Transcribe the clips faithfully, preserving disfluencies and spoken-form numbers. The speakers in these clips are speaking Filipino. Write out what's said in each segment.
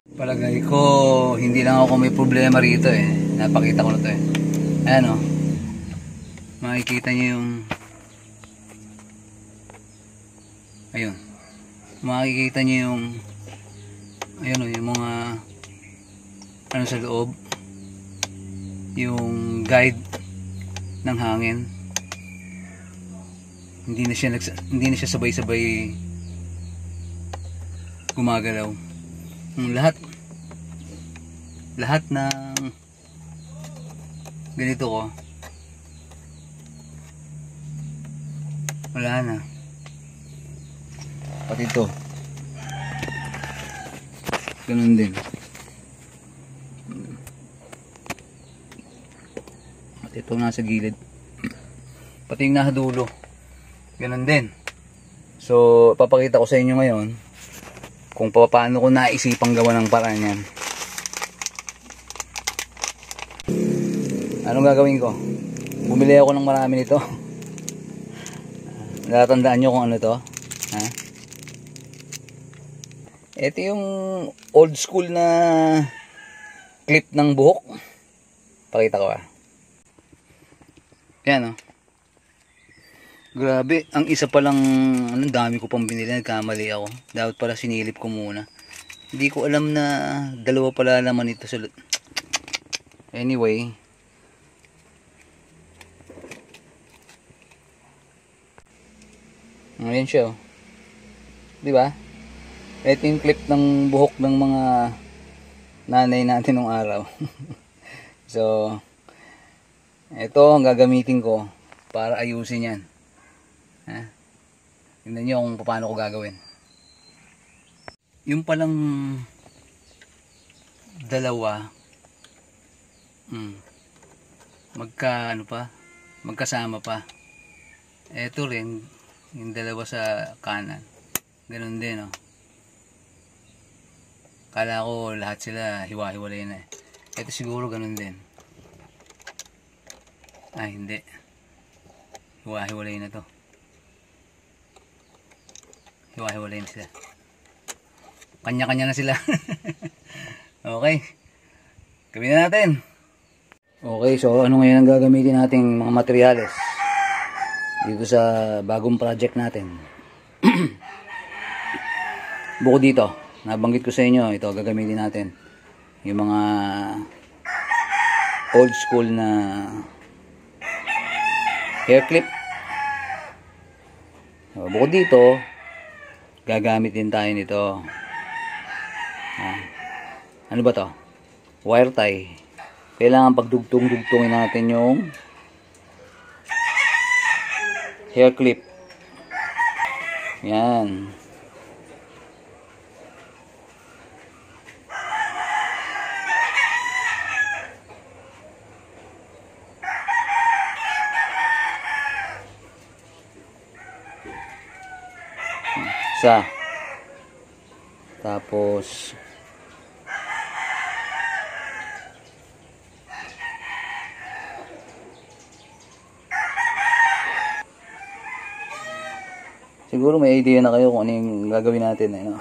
Palagay ko, hindi lang ako may problema rito eh. Napakita ko na to eh. Ayan o. Makikita niyo yung... Ayun. Makikita niyo yung... Ayun o, yung mga... Ano sa loob. Yung guide ng hangin. Hindi na siya, hindi na siya sabay-sabay gumagalaw. Lahat lahat ng ganito ko wala na, pati ito ganun din, pati ito nasa gilid, pati yung nasa dulo ganun din. So papakita ko sa inyo ngayon kung paano ko naisipang gawa ng paraan yan. Anong gagawin ko? Bumili ako ng marami nito. Natatandaan nyo kung ano to? Ha? Ito yung old school na clip ng buhok. Pakita ko ah. Yan oh. Grabe, ang isa pa lang, anong dami ko pang binili, nagkamali ako. Dapat pala sinilip ko muna. Hindi ko alam na dalawa pala naman ito sa... Anyway. Ayan siya oh. Diba? Ito yung clip ng buhok ng mga nanay natin nung araw. So, ito ang gagamitin ko para ayusin yan. Ha? Tingnan nyo kung paano ko gagawin. Yung palang dalawa hmm, magka ano pa, magkasama pa. Eto rin yung dalawa sa kanan, ganun din oh. Kala ko lahat sila hiwa-hiwalay na eh. Eto siguro ganun din. Ay hindi, hiwa-hiwalay na to. Hiwa-hiwalay na sila. Kanya-kanya na sila. Okay. Gawin na natin. Okay, so ano ngayon ang gagamitin nating mga materyales dito sa bagong project natin. Bukod dito, nabanggit ko sa inyo, ito gagamitin natin. Yung mga old school na hair clip. So, bukod dito, gagamit din tayo nito. Ah, ano ba to? Wire tie. Kailangan pagdugtong-dugtongin natin yung hair clip. Yan. Isa. Tapos siguro may idea na kayo kung ano yung gagawin natin eh, no?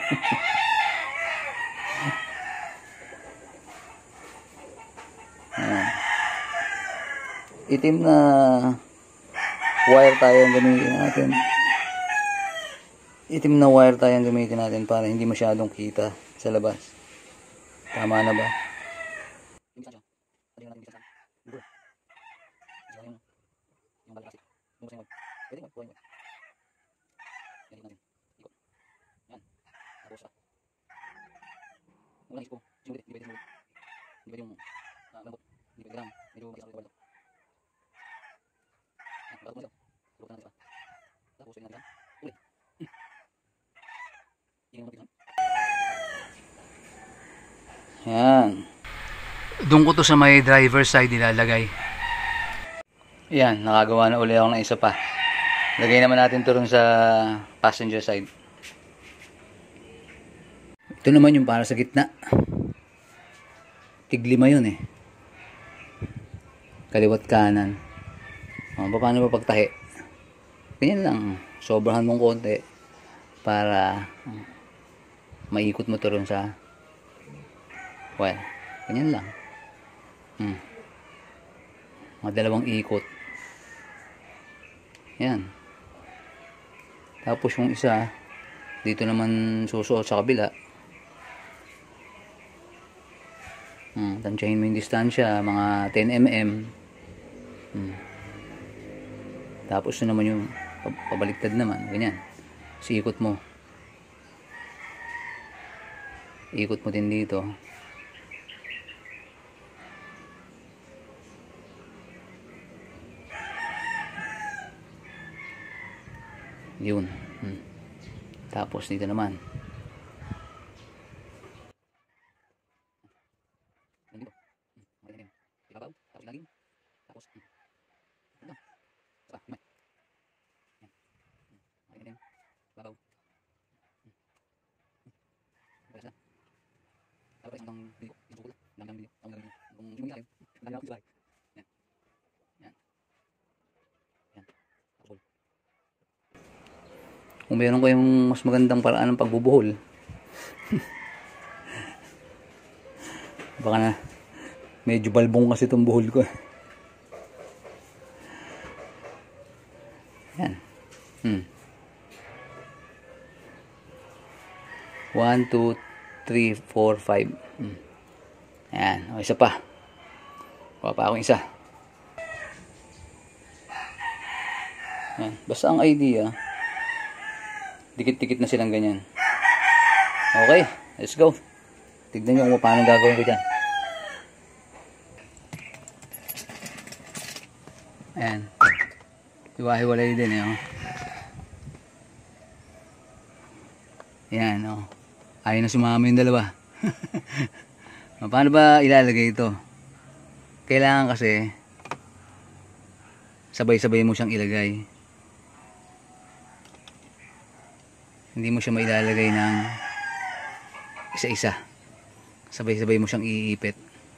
Itim na wire tayo ang gamitin natin. Itim na wire tayo ang gamitin natin para hindi masyadong kita sa labas. Tama na ba? Yan. Doon ko to sa may driver side nilalagay. Yan, nakagawa na uli ako ng isa pa. Lagay naman natin to rin sa passenger side. Ito naman yung para sa gitna. Tiglima yun eh. Kaliwat kanan. O, paano ba pagtahi? Ganyan lang. Sobrahan mong konti para maikot mo to rin sa Well, ganyan lang. Hmm. Mga dalawang ikot. Yan. Tapos yung isa, dito naman susuot sa kabila. Hmm, tansyahin mo yung distansya, mga ten millimeters. Hmm. Tapos yun naman yung pabaliktad naman, ganyan. So, ikot mo. Ikot mo din dito. Yun. Hmm. Tapos dito naman. Dito. Hmm. Ibabaw. Tapos ilagin. Tapos. Ano? Saka. Himay. Yan. Yan. Ibabaw. Tapos na. Tapos hanggang dito. Yung sukula. Hanggang dito. Hanggang dito. Kung hindi mo ilalim. Hanggang dito. Yan. Yan. Yan. Tapos. Kung meron kayong mas magandang paraan ng pagbubuhol, baka na medyo balbong kasi itong buhol ko. Yan. Hmm. one, two, three, four, five. Hmm. Yan. O, isa pa. Kuha pa akong isa. Yan. Basta ang idea, dikit-dikit na silang ganyan. Okay, let's go. Tignan nyo kung paano gagawin ko dyan. Ayan. Hiwa-hiwalay din eh. Oh. Ayan, oh. Ayaw na sumama yung dalawa. Paano ba ilalagay ito? Kailangan kasi sabay-sabay mo siyang ilagay. Hindi mo siya mailalagay ng isa-isa. Sabay-sabay mo siyang iipit.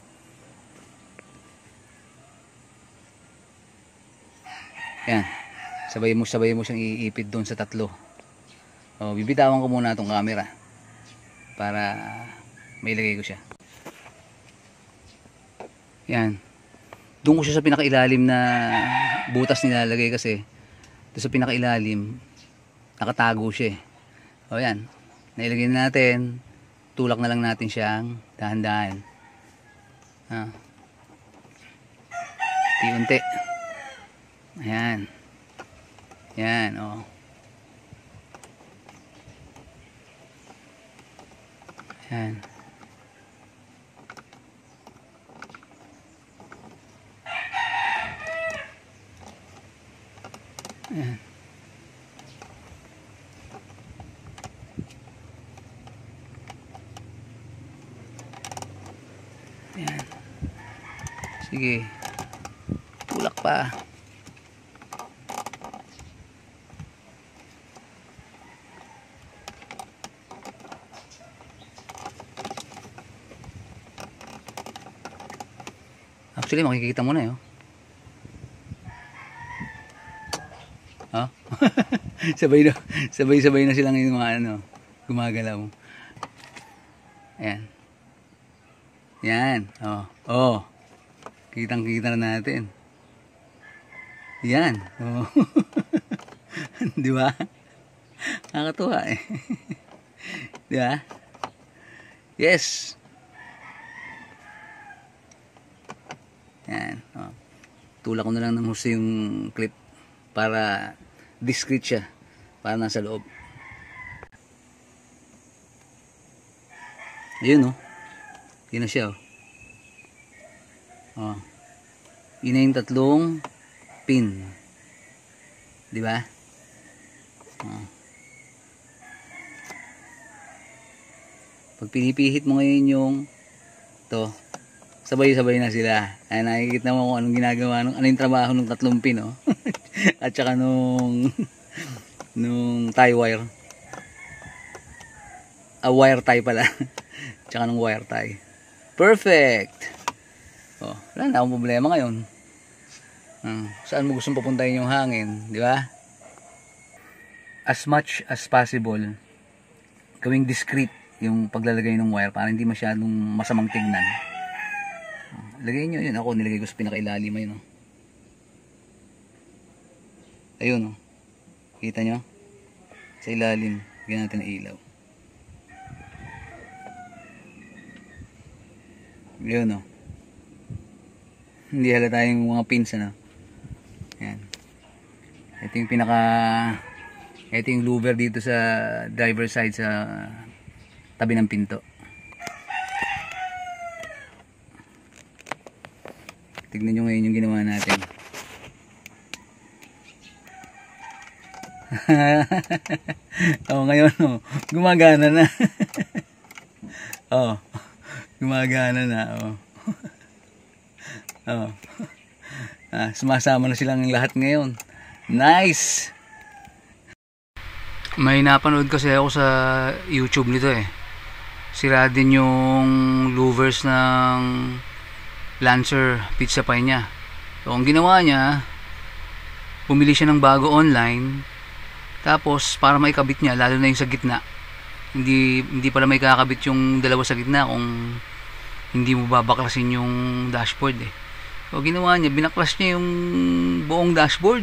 Yan. Sabay mo, sabay mo siyang iipit doon sa tatlo. O, bibitawan ko muna itong camera para mailagay ko siya. Yan. Doon ko siya sa pinakailalim na butas nilalagay kasi doon sa pinakailalim nakatago siya eh. O yan, nailagay na natin, tulak na lang natin siyang dahan-dahan. Ah. Unti-unti. Ayan. Ayan, o. Ayan. Ayan. Ayan. Sige. Tulak pa. Actually, makikita mo na yun. Oh. sabay na, sabay-sabay na silang yung mga ano, gumagalaw. Ayan. Yan. Oh. Oh. Kitang-kita na natin. Yan. Oh. Di ba? Nakakatuwa eh. Di ba? Yes. Yan. Oh. Tulak ko na lang ng husto yung clip para discreet siya. Para nasa loob. Ayun oh. Yun na siya oh. Oh. Yun na yung tatlong pin. Di ba? Oh. Pag pinipihit mo ngayon yung to, sabay-sabay na sila. Ay, nakikita mo kung anong ginagawa, nung, ano yung trabaho ng tatlong pin oh. At saka nung nung tie wire. A wire tie pala. Tsaka nung wire tie. Perfect! Oh, wala na akong problema ngayon. Hmm, saan mo gustong papuntahin yung hangin, di ba? As much as possible, gawing discreet yung paglalagay ng wire para hindi masyadong masamang tignan. Lagay nyo yun. Ako nilagay ko sa pinakailalim ayun oh. Ayun oh. Kita nyo? Sa ilalim. Lagyan natin ng ilaw. Yun oh. Hindi halata yung mga pins ano. Yan. Ito yung pinaka ito yung louver dito sa driver side sa tabi ng pinto. Tignan nyo ngayon yung ginawa natin. Oh, ngayon oh, gumagana na. Oh. Gumagana na oh. Oh. Ah, sumasama na silang lahat ngayon. Nice. May napanood kasi ako sa YouTube nito eh. Sira din yung louvers ng Lancer pizza pie niya. So ang ginawa niya, bumili siya ng bago online. Tapos para maikabit niya, lalo na yung sa gitna. Hindi hindi pala may kakabit yung dalawa sa gitna kung hindi mo babaklasin yung dashboard eh. So ginawa niya, binaklas niya yung buong dashboard.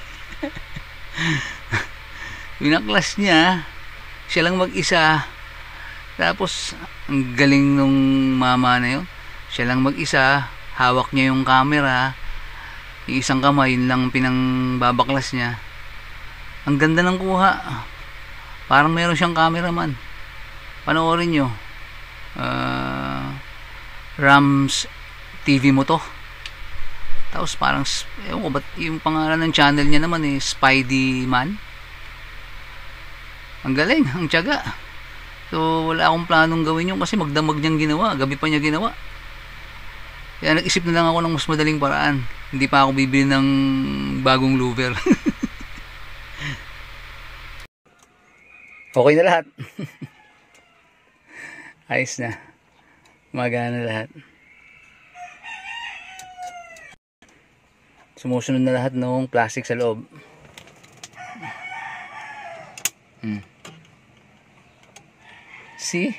Binaklas niya, siya lang mag-isa. Tapos ang galing nung mama na yun. Siya lang mag-isa, hawak niya yung camera, yung isang kamay yun lang pinangbabaklas niya. Ang ganda ng kuha. Parang meron siyang cameraman. Panoorin nyo. Uh, Rams T V mo to. Tapos parang ewan ko ba't yung pangalan ng channel niya naman eh, Spidey Man. Ang galing, ang tiyaga. So wala akong planong gawin yun kasi magdamag niyang ginawa, gabi pa niya ginawa. Kaya nag-isip na lang ako ng mas madaling paraan. Hindi pa ako bibili ng bagong louver. Okay na lahat. Ayos na. Magana lahat. Sumusunod na lahat ng plastic sa loob. Hmm. See?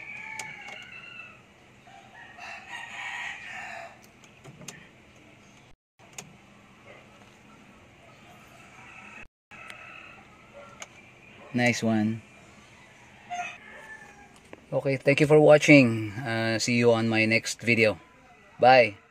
Nice one. Okay, thank you for watching. Uh, see you on my next video. Bye.